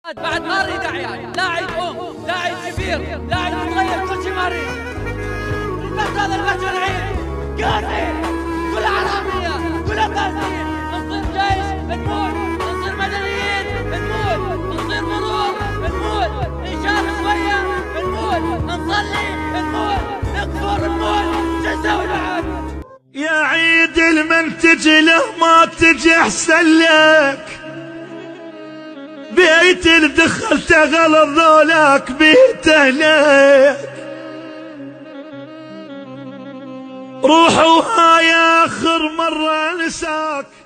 بعد ما اريد اعياد، لا عيد لا عيد كبير، لا عيد صغير، كل شيء ما اريد. بس هذا البشر عيد قاسي، كل حراميه، كل قاسيين. نصير جيش نموت، نصير مدنيين نموت، نصير مرور نموت، نشار شويه نموت، نصلي نموت، نكفر نموت. شو نسوي بعد؟ يا عيد المنتج له ما تجي احسن لك، بيت اللي دخلته غلط ذولاك بيته لك. روحوا هاي اخر مرة انساك.